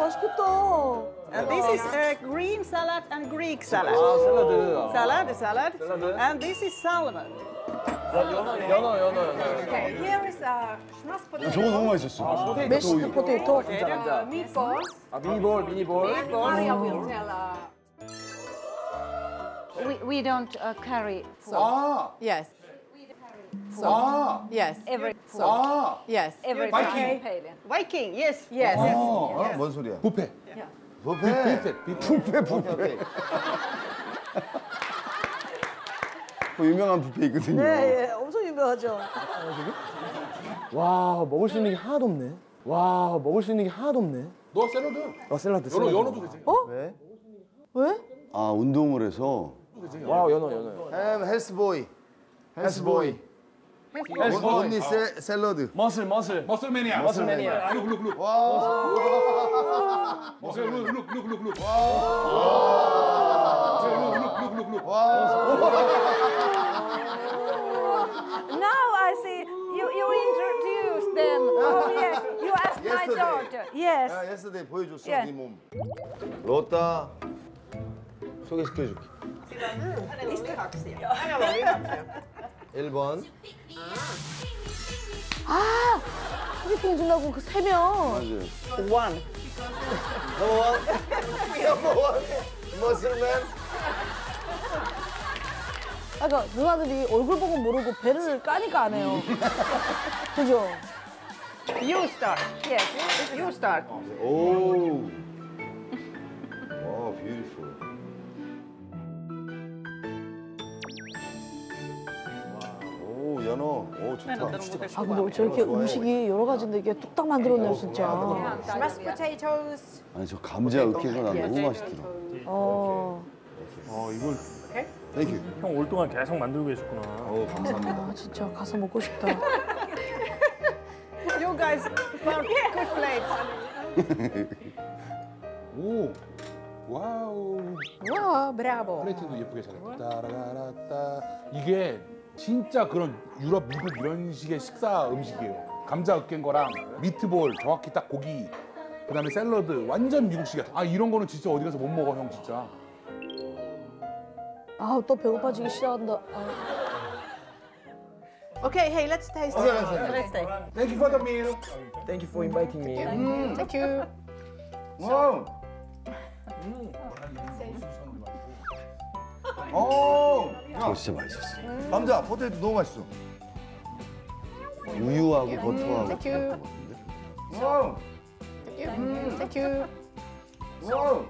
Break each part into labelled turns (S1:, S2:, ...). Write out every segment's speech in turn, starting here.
S1: 맛있겠다.
S2: And this is green salad and Greek salad.
S3: 아, 샐러드.
S2: Salad.
S3: Salad.
S2: And this is salmon.
S3: 연어.
S4: Okay, here is a smashed potato.
S5: 저거 너무 맛있었어.
S1: 메시드 포테이토.
S4: Meatballs.
S3: 아, 미니볼.
S4: Maria will tell.
S6: We don't carry food.
S5: 아,
S4: Yes.
S5: 아,
S4: Yes.
S6: Every food.
S5: 아.
S4: Yes.
S6: Every
S5: Viking.
S6: Italian.
S2: Viking, yes.
S4: Yes.
S5: 뭔 소리야?
S3: 뷔페.
S5: 뷔페. 그 유명한 뷔페 있거든요.
S1: 네, 예, 엄청 유명하죠.
S7: 와, 먹을 수 있는 게 하나도 없네.
S3: 너 샐러드.
S7: 샐러드.
S3: 연어도 되지.
S7: 왜?
S1: 왜?
S5: 아, 운동을 해서.
S3: 와, 연어.
S5: I'm 헬스보이. 언니 샐러드.
S3: 머슬매니아. 글루. 글루.
S6: Now I see you introduced them. Oh yes, you asked my daughter. Yes.
S5: yesterday 보여줬어,
S6: 예.
S5: 네 몸. 로따 소개시켜줄게.
S2: Panelistkaksia.
S5: 1번.
S1: 소개팅 해주려고 그 3명.
S5: 맞아요.
S2: One.
S5: 넘버 원. 머슬맨.
S1: 그러니까 누나들이 얼굴 보고 모르고 배를 까니까 안 해요. 그죠?
S2: You start. Yes, you start.
S5: 오. 와, beautiful. 오, 연어. 오, 좋다.
S1: 아 근데 저렇게 음식이 여러 가지인데 이게 뚝딱 만들었네요 진짜.
S4: Mashed potatoes.
S5: 아니, 저 감자 으깨가 나 너무 맛있더라.
S7: 이걸
S5: 땡큐.
S7: 형 올 동안 계속 만들고 계셨구나.
S5: 감사합니다.
S1: 아 진짜 가서 먹고 싶다.
S2: You guys found good plates.
S3: 오. 와우.
S4: Wow, bravo.
S3: 플레이팅도 예쁘게 잘했다. 따라라따. 이게 진짜 그런 유럽, 미국 이런 식의 식사 음식이에요. 감자 으깬 거랑 미트볼, 정확히 딱 고기, 그다음에 샐러드, 완전 미국식이야. 아, 이런 거는 진짜 어디 가서 못 먹어, 형 진짜.
S1: 아 또 배고파지기 시작한다.
S4: Okay, hey, let's taste it.
S2: Let's take.
S3: Thank you for the meal.
S7: Thank you for inviting me.
S4: Thank you.
S5: 와우. 오. 이거 진짜 맛있었어. 감자, 포테이토 너무 맛있어. 우유하고 버터하고.
S4: Thank you.
S5: 와우.
S4: Thank you.
S5: 와우.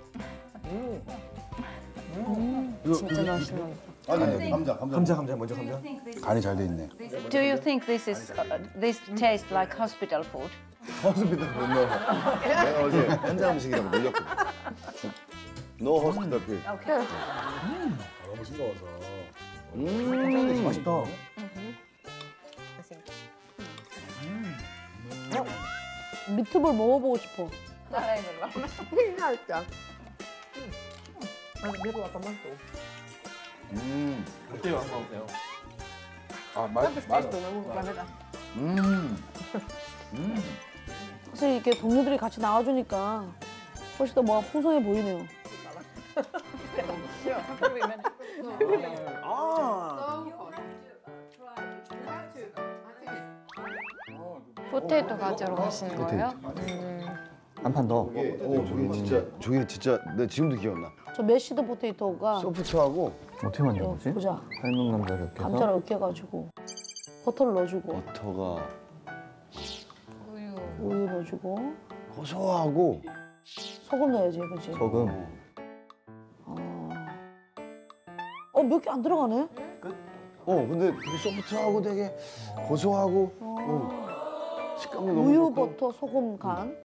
S1: 진짜 맛있는.
S5: 아니, 감자.
S7: 감자 먼저 감자.
S5: 간이 잘 돼 있네.
S6: Do you think this tastes like hospital food?
S5: 호스피탈 못 넣어. 내가 어제 현장 음식이라고 놀렸거든. No hospital food.
S6: Okay.
S3: 너무 싱거워서.
S7: 맛있다.
S1: 미트볼 먹어보고 싶어.
S7: 어때요? 한번 어때요?
S3: 아, 맞아.
S1: 사실 이렇게 동료들이 같이 나와주니까 훨씬 더 뭐가 풍성해 보이네요.
S6: 포테이토 가지러 가시는 거예요?
S7: 한 판 더.
S5: 저게 진짜 내 지금도 기억나.
S1: 저 메시드 포테이토가
S5: 소프트하고
S7: 어떻게 만든 거지?
S1: 보자.
S7: 삶은 감자를 이렇게 해서
S1: 감자를 으깨가지고 버터를 넣어주고
S5: 버터가
S1: 우유 넣어주고
S5: 고소하고
S1: 소금 넣어야지, 그렇지?
S7: 소금.
S1: 몇 개 안 들어가네?
S5: 근데 되게 소프트하고 되게 고소하고 식감도 너무
S1: 우유,
S5: 좋고.
S1: 버터, 소금 간.